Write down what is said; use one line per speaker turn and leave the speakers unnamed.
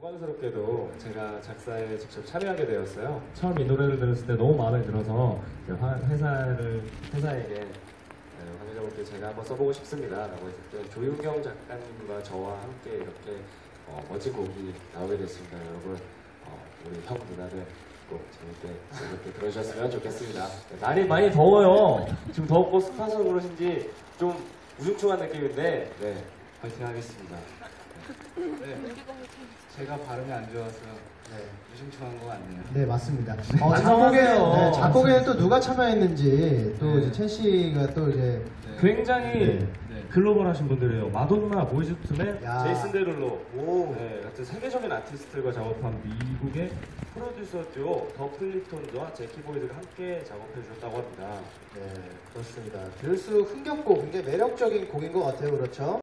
영광스럽게도 제가 작사에 직접 참여하게 되었어요.
처음 이 노래를 들었을 때 너무 마음에 들어서
회사에게 관계자분께 제가 한번 써보고 싶습니다 라고 했을 때 조유경 작가님과 저와 함께 이렇게 멋진 곡이 나오게 됐습니다. 여러분 우리 형 누나들 꼭 재밌게 들어주셨으면 좋겠습니다. 날이 많이 더워요. 지금 덥고 습해서 그러신지 좀 우중충한 느낌인데 네, 파이팅 하겠습니다.
네, 제가 발음이 안 좋아서 우중충한 거 같네요.
네, 맞습니다.
안녕하세요.
작곡에는 또 누가 참여했는지 또 이제 첸 씨가 또 이제
굉장히 글로벌하신 분들이에요. 마돈나, 보이즈 투맨,
제이슨 데룰로
오.
같은 세계적인 아티스트들과 작업한 미국의 프로듀서 듀오 더 플리톤즈와 제키 보이즈가 함께 작업해 주셨다고 합니다.
네, 그렇습니다. 들을 수 흥겹고 굉장히 매력적인 곡인 것 같아요. 그렇죠?